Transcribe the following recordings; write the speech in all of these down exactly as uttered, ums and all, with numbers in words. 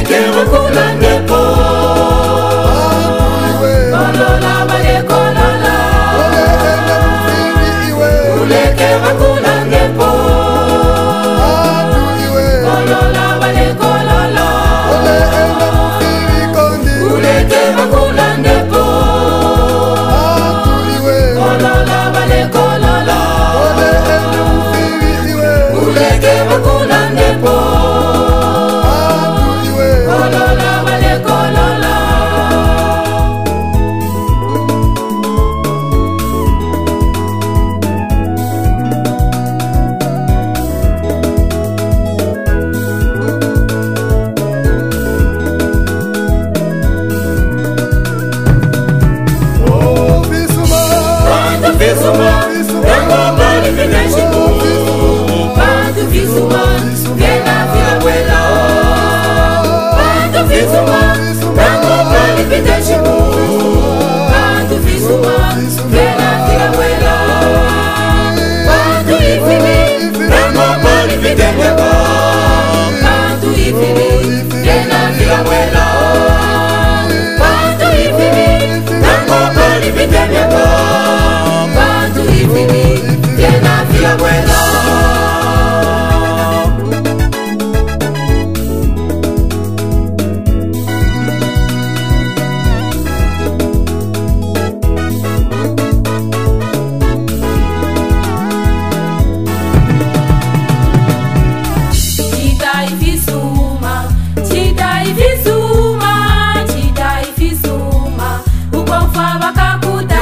uleke makula nepo kolola bale kolola uleke makula nepo kolola bale kolola uleke makula nepo kolola bale kolola uleke makula nepo kolola bale kolola Visuma, Rango Mali Finashimu, Pantu Visuma, Vena Fiabuela, Pantu Visuma, Rango Mali Finashimu, Pantu Visuma, Vena Fiabuela, Pantu Ifimi, Rango Mali Finashimu, Pantu Ifimi, Vena Fiabuela, Pantu Ifimi, Rango Mali Finashimu. Tiena fia abuela Chita y visuma, chita y visuma, chita y visuma, ukonfa bakakuta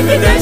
Every day.